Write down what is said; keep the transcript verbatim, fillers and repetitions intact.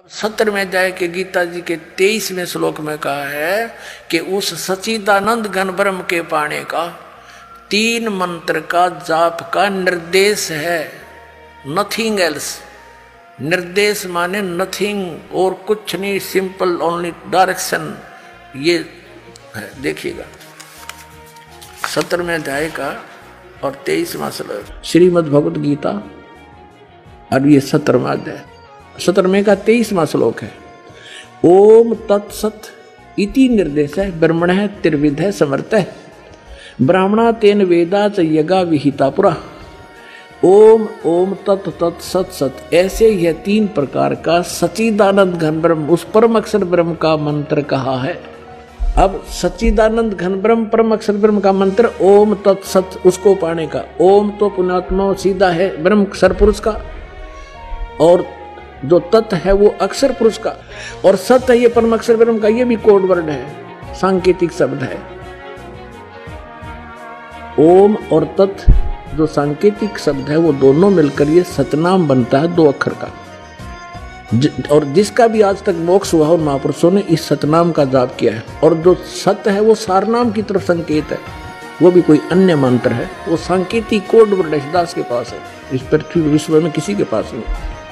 सत्तरवें अध्याय के गीता जी के तेईसवें श्लोक में कहा है कि उस सच्चिदानंद घन ब्रह्म के पाने का तीन मंत्र का जाप का निर्देश है, नथिंग एल्स। निर्देश माने नथिंग और कुछ नहीं, सिंपल ओनली डायरेक्शन। ये है, देखिएगा सत्तरवें अध्याय का और तेईसवां श्लोक श्रीमद् भगवत गीता, और ये सत्तरवां अध्याय सत्तरवें का तेईसवां श्लोक है। ओम तत्सत इति निर्देश है ब्रह्मण है त्रिविध है समर्थ है ब्राह्मणा तेन वेदा च यज्ञा विहिता पुरा। ओम ओम तत् तत् सत सत, ऐसे यह तीन प्रकार का सच्चिदानंद घन ब्रह्म, उस परम अक्षर ब्रह्म का मंत्र कहा है। अब सच्चिदानंद घन ब्रह्म परम अक्षर ब्रह्म का मंत्र ओम तत् सत, उसको पाने का। ओम तो पुण्यात्मा सीधा है ब्रह्म सरपुरुष का, और जो तत् है वो अक्षर पुरुष का, और सत है ये परम अक्षर ब्रह्म का। ये भी कोड वर्ड है, सांकेतिक शब्द है। ओम और तत् जो सांकेतिक शब्द है वो दोनों मिलकर ये सतनाम बनता है, दो अक्षर का। ज, और जिसका भी आज तक मोक्ष हुआ और महापुरुषों ने इस सतनाम का जाप किया है। और जो सत है वो सारनाम की तरफ संकेत है, वो भी कोई अन्य मंत्र है, वो सांकेतिक कोड वर्ड दास के पास है, इस पृथ्वी विश्व में किसी के पास नहीं।